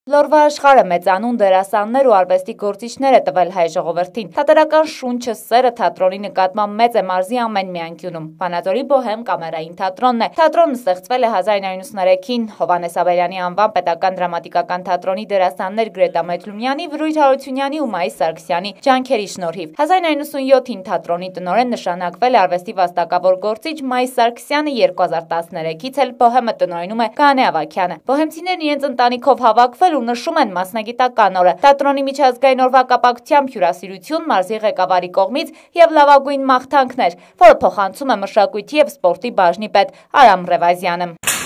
Լորվա աշխարհը մեծանուն դերասաններ ու արվեստի գործիչներ է տվել հայ ժողովրդին։ Թատերական շունչը սերը թատրոնի նկատմամբ մեծ է մարզի ամեն մի անկյունում։ Վանաձորի Բոհեմ կամերային թատրոնն է։ Թատրոնը ստեղծվել է 1993-ին Հովհաննես Ավելյանի անվան պետական դրամատիկական թատրոնի դերասաններ Գրետա Մեջլումյանի, Վրույթ Հարությունյանի ու Մայիս Սարգսյանի ջանքերի շնորհիվ։ 1997-ին թատրոնի տնօրեն նշանակվել է արվեստի վաստակավոր գործիչ Մայիս Սարգսյանը, 2013-ից էլ Բոհեմը տնօրինում է Կանե Ավագյանը։ Բոհեմցիներն իրենց ընտանիքով հավաքվել ու նշում են մասնագիտական օրը։ Թատրոնի միջազգային օրվա կապակցությամբ հյուրասիրություն մարզի ղեկավարի կողմից եւ լավագույն մաղթանքներ, որը փոխանցում է մշակույթի եւ սպորտի բաժնի պետ Արամ Ռևազյանը։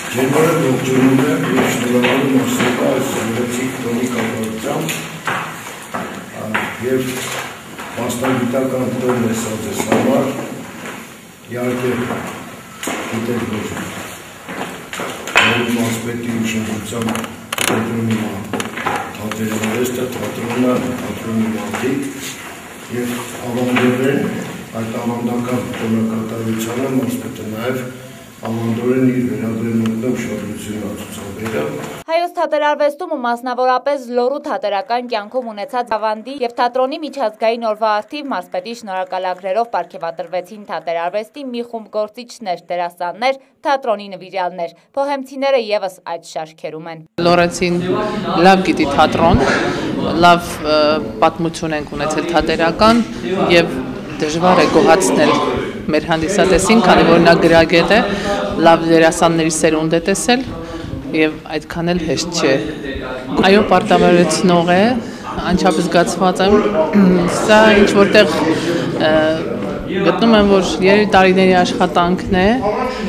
Մասնագիտական տոն է սա ձեզ համար, իհարկե գիտեք, որ մասպետի ուշադրությամբ թատրոնի թատերարվեստը, թատրոնի մարդիկ և ավանդորեն այդ ավանդական տոնակատարությանը մասպետը նաև ավանդորեն իր վերաբերմունքն ուշադրություն ացուցաբերել։ Հայոց թատերարվեստում ու մասնավորապես Լոռու թատերական կյանքում ունեցած ավանդի եւ թատրոնի միջազգային օրվա առթիվ մարզպետի շնորհակալագրերով պարգևատրվեցին թատերարվեստի մի խումբ գործիչներ, դերասաններ, թատրոնի նվիրյալներ։ Բոհեմցիները եւս այդ շարքերում են։ Լոռեցին լավ գիտի թատրոն, լավ պատմություն ենք ունեցել թատերական եւ դժվար է գոհացնել մեր հանդիսատեսին, քանի որ նա գրագետ է, լավ դերասանների սերունդ է տեսել եւ այդքան էլ հեշտ չէ։ Այո, պարտավորեցնող է, անչափ զգացված եմ, սա ինչ որտեղ գտնում եմ, որ 3 տարիների աշխատանքն է,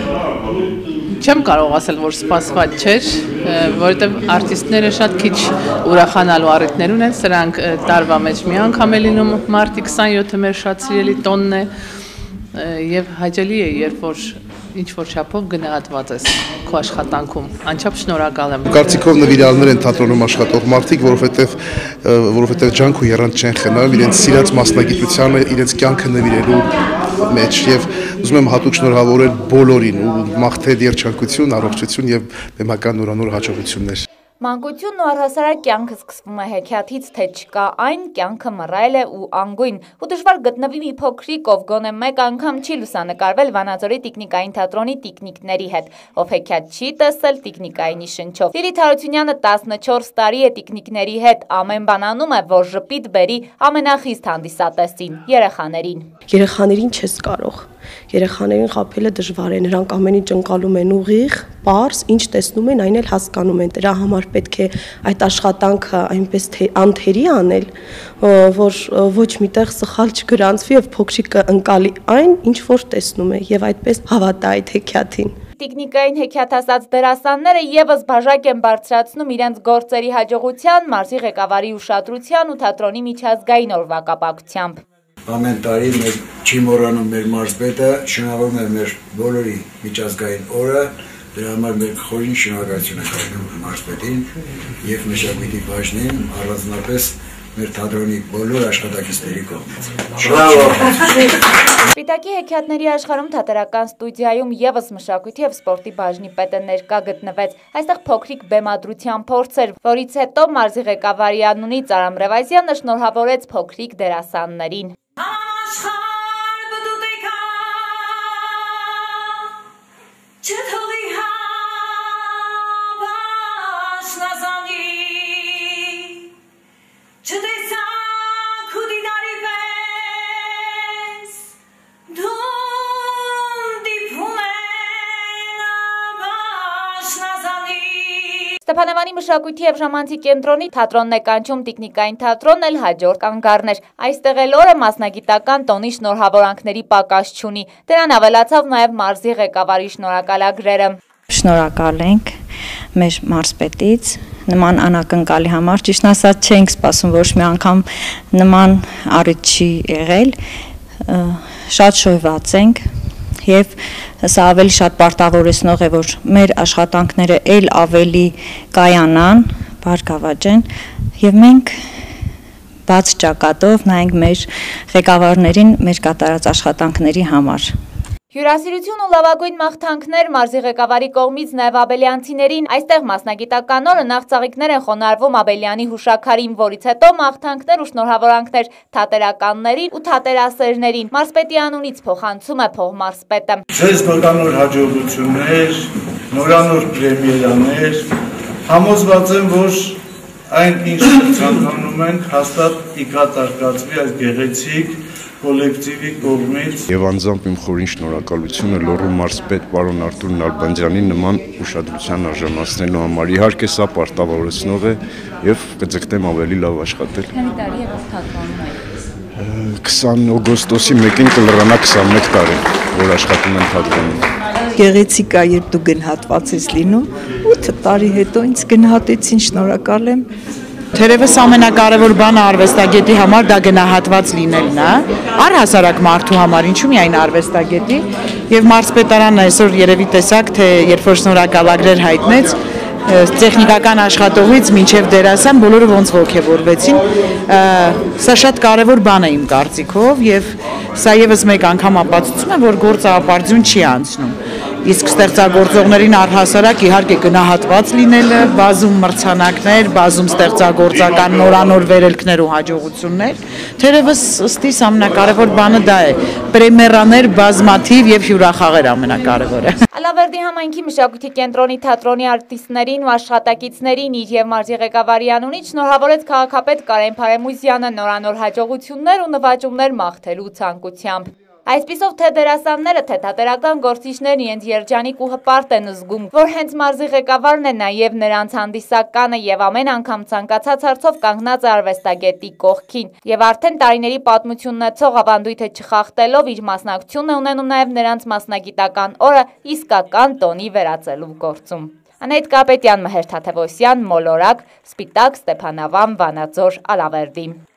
չեմ կարող ասել, որ սպասված չէր, որովհետև արտիստները շատ քիչ ուրախանալու առիթներ ունեն, սրանք տարվա մեջ մի անգամ է լինում, մարտի 27-ը մեր շատ սիրելի տոնն է եւ հաճելի է, երբ որ ինչ-որ չափով գնահատված ես քո աշխատանքում, անչափ շնորհակալ եմ։ Կարծիքով նվիրյալներ են թատրոնում աշխատող մարդիկ, որովհետև ջանք ու եռանդ չեն խնայում իրենց սիրած մասնագիտությանը, իրենց կյանքը նվիրելու մեջ եւ ուզում եմ հատուկ շնորհավորել բոլորին ու մաղթել երջանկություն, առողջություն եւ բեմական նորանոր հաջողություններ։ Մանկությունն ու առհասարակ կյանքը սկսվում է հեքիաթից, թե չկա այն, կյանքը մռայլ է ու անգույն, ու դժվար գտնվի մի փոքրիկ, ով գոնե մեկ անգամ չի լուսանկարվել Վանաձորի տիկնիկային թատրոնի տիկնիկների հետ, ով հեքիաթ չի տեսել տիկնիկայինի շնչով։ Լիլիթ Հարությունյանը 14 տարի է տիկնիկների հետ, ամեն բան անում է, որ ժպիտ բերի ամենախիստ հանդիսատեսին, երեխաներին։ Երեխաներին չես կարող։ Երեխաներին խաբելը դժվար է, նրանք ամեն ինչ ընկալում են ուղիղ, պարզ, ինչ տեսնում են, այն էլ հասկանում են։ Դրա համար պետք է այդ աշխատանքը այնպես թե անթերի անել, որ ոչ միտեղ սխալ չգրանցվի եւ փոքրիկը ընկալի այն, ինչ որ տեսնում է եւ այդպես հավատա այդ հեքիաթին։ Տիկնիկային հեքիաթասաց դերասանները եւս բաժակ են բարձրացնում իրենց գործերի հաջողության, մարզի ղեկավարի ուշադրության ու թատրոնի միջազգային օրվա կապակցությամբ։ Ամեն տարի չի մոռանում մեր մարզպետը, շնորհավորում է մեր բոլորի միջազգային օրը, դրա համար մեր խորին շնորհակալություն ենք հայտնում մարզպետին եւ մշակույթի բաժնին, առանձնապես մեր թատրոնի բոլոր աշխատակիցների կողմից։ Սպիտակի հեքիաթների աշխարհում թատերական ստուդիայում եւս մշակույթի եւ սպորտի բաժնի պետը ներկա գտնվեց։ Այստեղ փոքրիկ բեմադրության փորձ էր, որից հետո մարզի ղեկավարի անունից Արամ Ռևազյանը շնորհավորեց փոքրիկ դերասաններին։ Ստեփանավանի մշակույթի եւ ժամանցի կենտրոնի թատրոնն է կանչում տիկնիկային թատրոնն էլ հաջորդ կանգառներ։ Այստեղ էլ օրը մասնագիտական տոնի շնորհավորանքների պակաս չունի։ Դրան ավելացավ նաեւ մարզի ղեկավարի շնորհակալագրերը։ Շնորհակալ ենք մեր մարզպետից նման անակնկալի համար, ճիշտ ասած չենք սպասում ոչ մի անգամ նման առիթ չի եղել, շատ շոյված ենք եւ սա ավելի շատ պարտավորեցնող է, որ մեր աշխատանքները էլ ավելի կայանան, բարգավաճեն եւ մենք բաց ճակատով նայենք մեր ղեկավարներին մեր կատարած աշխատանքների համար։ Հյուրասիրություն ու լավագույն մաղթանքներ մարզի ղեկավարի կողմից նաև աբելյանցիներին, այստեղ մասնագիտական օրը նախ ծաղիկներ են խոնարհվում Աբելյանի հուշաքարին, որից հետո մաղթանքներ ու շնորհավորանքներ թատերականներին ու թատերասերներին։ Մարզպետի անունից փոխանցում է փոխմարզպետը։ Ձեզ նորանոր հաջողություններ, նորանոր պրեմիերաներ, համոզված եմ, որ այն ինչ ցանկանում ենք հաստատ կատարկացվի այս գեղեցիկ կոլեկտիվի կողմից։ Եվ անձամբ իմ խորին շնորհակալությունը Լոռու մարզպետ պարոն Արտուր Նալբանդյանին նման ուշադրության արժանացնելու համար։ Իհարկե սա պարտավորեցնող է եւ կձգտեմ ավելի լավ աշխատել։ Քանի տարի է որ թատրոնում եք։ 20 օգոստոսի 1-ին կլրանա 21 տարի, որ աշխատում եմ թատրոնում։ Գեղեցիկ է, երբ դու գնահատված ես լինում, 8 տարի հետո ինձ գնահատեցին, շնորհակալ եմ։ Թերևս ամենակարևոր բանը արվեստագետի համար դա գնահատված լինելն է, առհասարակ մարդու համար, ինչու միայն արվեստագետի, եւ մարզպետարանն այսօր երևի տեսակ, թե երբ որ շնորհակալագրեր հայտնեց, տեխնիկական աշխատողից մինչև դերասան բոլորը ոնց ողջևորվեցին, սա շատ կարևոր բան է իմ կարծիքով եւ սա եւս մեկ անգամ ապացուցում է, որ գործը ապարդյուն չի անցնում։ Իսկ ստեղծագործողներին առհասարակ իհարկե գնահատված լինելը, բազում մրցանակներ, բազում ստեղծագործական նորանոր վերելքներ ու հաջողություններ, թերևս ըստիս ամենակարևոր բանը դա է։ Պրեմիերաներ բազմաթիվ եւ հյուրախաղեր ամենակարևորը։ Ալավերդի համայնքի մշակույթի կենտրոնի թատրոնի արտիստներին ու աշխատակիցներին իր եւ մարզի ղեկավարի անունից շնորհավորեց քաղաքապետ Կարեն Փարեմույզյանը նորանոր հաջողություններ ու նվաճումներ մաղթելու ցանկությամբ։ Այսպիսով թե դերասանները, թե թատերական գործիչներն իրենց երջանիկ ու հպարտ են զգում, որ հենց մարզի ղեկավարն է նաև նրանց հանդիսականը եւ ամեն անգամ ցանկացած հարցով կանգնած արվեստագետի կողքին եւ արդեն տարիների պատմություն ունեցող ավանդույթը չխախտելով իր մասնակցությունն է ունենում նաև նրանց մասնագիտական օրը իսկական տոնի վերածելու գործում։ Անահիտ Կապետյան, Մհեր Թաթևոսյան, Մոլորակ, Սպիտակ, Ստեփանավան, Վանաձոր, Ալավերդի։